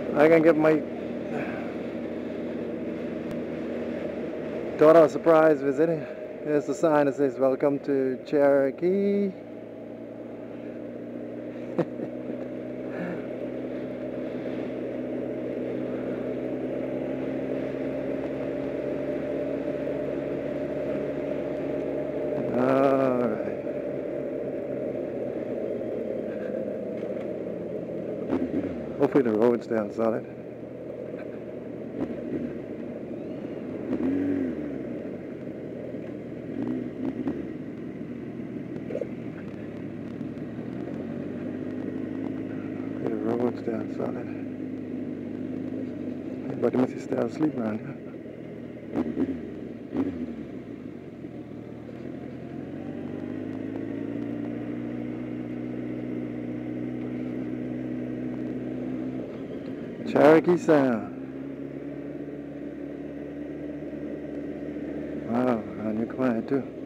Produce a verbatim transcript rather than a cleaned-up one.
I can give my daughter a surprise visit. Here's the sign that says welcome to Cherokee. Alright. Hopefully the road's down solid. The road's down solid. Everybody must be still asleep around here. Cherokee Sound. Wow, and you're quiet too.